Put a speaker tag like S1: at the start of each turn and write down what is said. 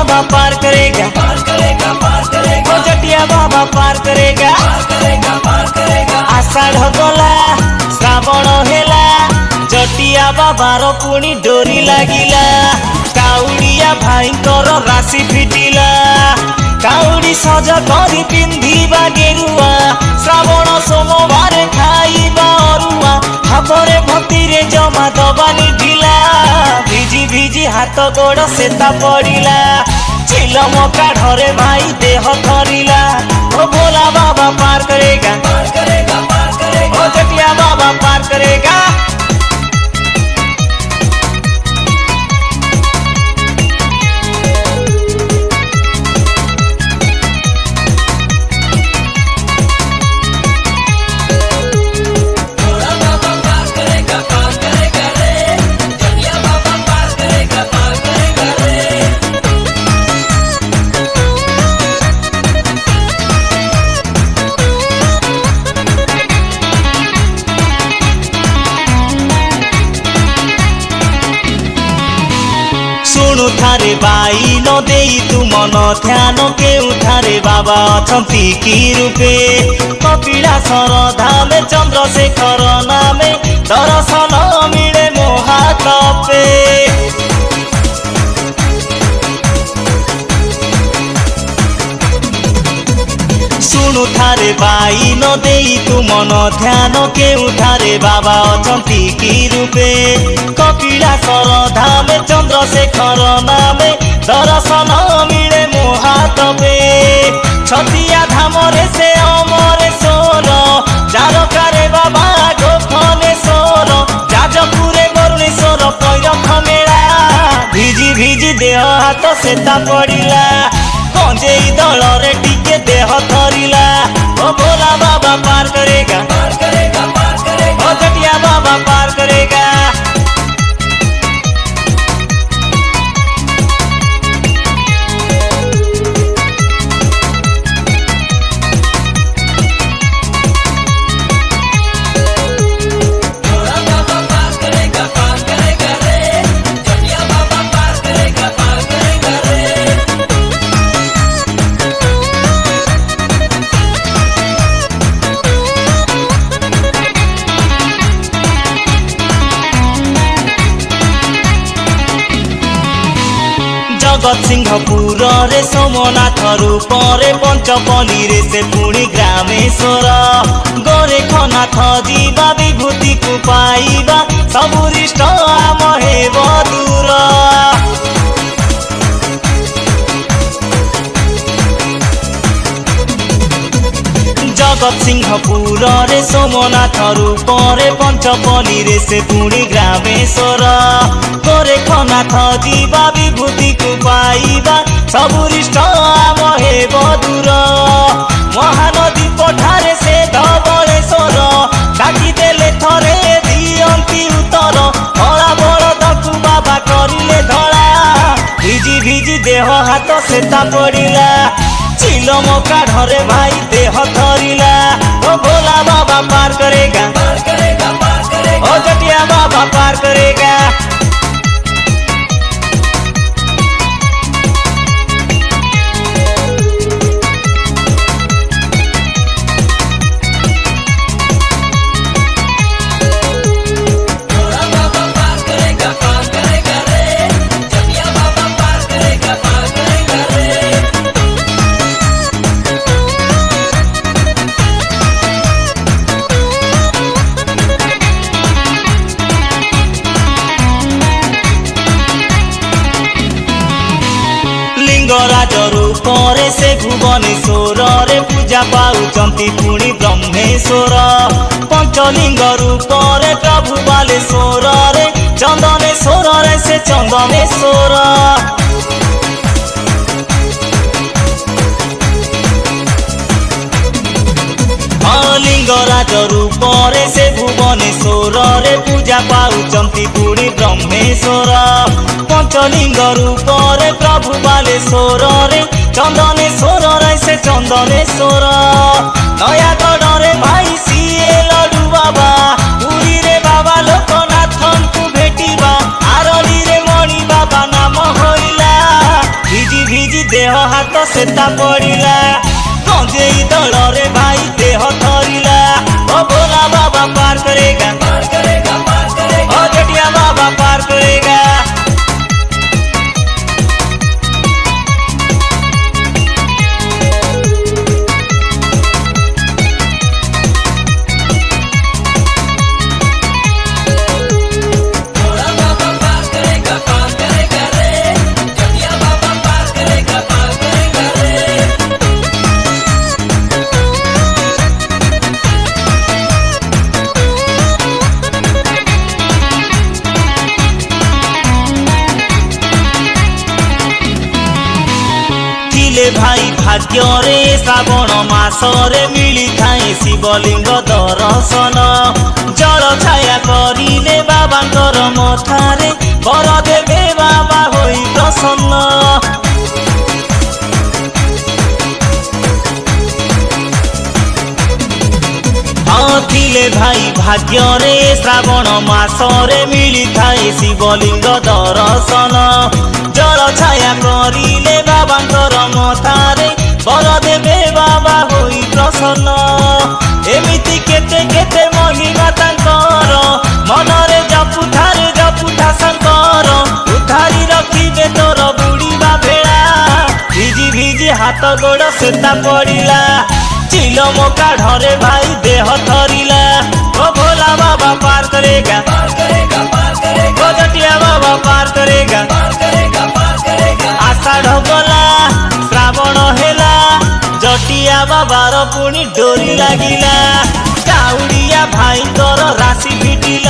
S1: बाबा पार करेगा, ओ जटिया बाबा पार करेगा। आषाढ़ गला श्रावण हेला, जटिया बाबार पुणी डोरी लागिला। काउड़िया भाईंकर राशि फिटिला, काउड़ी सज करी पिंधिबा गेरुआ। श्रावण सोमवार खाइबा अरुआ, भावरे भक्तिरे जमा दबानी ढिला। भिजी भिजी हाथ गोड़ सेता पड़िला, चिलम काढ़रे भाई देह थरिला। ओ भोला बाबा पार करेगा, ओ जटिया बाबा पार करेगा। सुनु थारे बाई न देई तू मन ध्यान, केउ थारे बाबा अछंती की रूपे। कपिलासर धामे चंद्रशेखर नामे, दर्शन मिले मोहातपे। सुनु थारे बाई न देई तू मन ध्यान, केउ थारे बाबा अछंती की रूपे। कपिलासर धामे चंद्रशेखर नामे, दर्शन मिले मोहातपे। छतिया धामरे से अमरेश्वर, जारकारे बाबा गोफनेश्वर। जाजपुरे बरुणेश्वर पैरख मेला, भिजी भिजी देह हाथ सेता पड़िला। गंजेई दलरे टिके देह थरिला। ओ भोला बाबा पार करेगा, ओ जटिया बाबा पार करेगा। जगत सिंहपुर रे सोमनाथ रूप रे, पंचपनी रे से पुणी ग्रामेश्वर। गोरेखनाथ जीवा विभूति को पाइबा, सबुरिष्ट आम हेब दूर। जगत सिंहपुर रे सोमनाथ रूप रे, पंचपनी रे से पुणी ग्रामेश्वर। गोरेखनाथ जीवा विभूति को पाइबा, सबुरिष्ट आम हेब दूर। महानदी पठारे से धवलेश्वर, डाकी देले थरे दियंती उत्तर। धला बलदकु बाबा करिले धला, भिजी भिजी देह हाथ सेता पड़िला। चिलम काढ़रे भाई देह थरिला। ओ भोला बाबा पार करेगा, ओ जटिया बाबा पार करेगा। लिंगराज रूप रे से भुवनेश्वर रे, पूजा पाउचंती पुणी ब्रह्मेश्वर। पंचलिंग रूप रे प्रभु बालेश्वर रे, चंदनेश्वर रे से चंदनेश्वर। लिंगराज रूप रे से भुवनेश्वर रे, पूजा पाउचंती पुणी ब्रह्मेश्वर। पंचलिंग रूप रे प्रभु बालेश्वर रे, चंदनेश्वर रे से चंदनेश्वर। नयागढ़ रे भाई सीए लडू बाबा, पुरी रे बाबा लोकनाथन को भेटिबा। आरली रे मणि बाबा नाम होइला, भिजी भिजी हाथ सेता पड़िला गंजेई दल रे भाई देह थरिला ओ भोला बाबा पार करेगा ओ जटिया बाबा पार करेगा। भाई भाग्य रे श्रावण मासरे मिली थाए शिवलिंग दर्शन जल छाया करिले बाबांकर मथारे बर देवे बाबा होई प्रसन्न। थिले भाई भाग्य रे श्रावण मासरे मिली थाए शिवलिंग दर्शन जल छाया करिले बाबांकर मथारे बर देवे बाबा होई प्रसन्न। एमिति केते केते महिमा तांकर मनरे जपुथा शंकर उधारी रखिबे तोर बुढ़ीबा भेड़ा भिजी भिजी हाथ गोड़ सेता पड़िला चिलम काढ़रे भाई देह थरिला ओ भोला बाबा पार करेगा ओ जटिया बाबा पार करेगा। आषाढ़ गला श्रावण हेला जटिया बाबार पुणी डोरी लागिला काउड़िया भाई तोर राशि फिटिला।